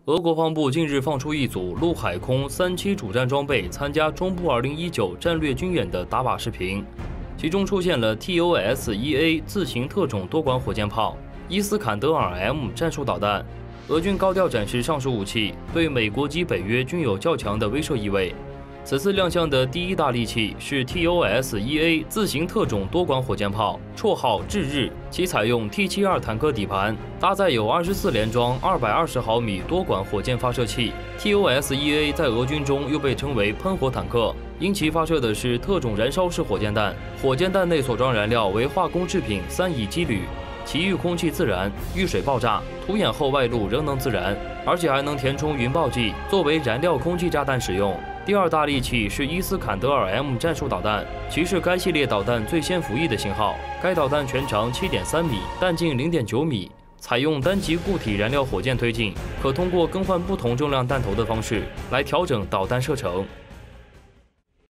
俄国防部近日放出一组陆海空3栖主战装备参加中部2019战略军演的打靶视频，其中出现了 TOS-1A 自行特种多管火箭炮、伊斯坎德尔 M 战术导弹。俄军高调展示上述武器，对美国及北约均有较强的威慑意味。 此次亮相的第一大利器是 TOS-1A 自行特种多管火箭炮，绰号“炙日”，其采用 T72坦克底盘，搭载有24连装220毫米多管火箭发射器。TOS-1A 在俄军中又被称为“喷火坦克”，因其发射的是特种燃烧式火箭弹，火箭弹内所装燃料为化工制品3乙基铝。 其遇空气自燃，遇水爆炸，涂掩后外露仍能自燃，而且还能填充云爆剂，作为燃料空气炸弹使用。第二大利器是伊斯坎德尔 M 战术导弹，其是该系列导弹最先服役的型号。该导弹全长7.3米，弹径0.9米，采用单级固体燃料火箭推进，可通过更换不同重量弹头的方式来调整导弹射程。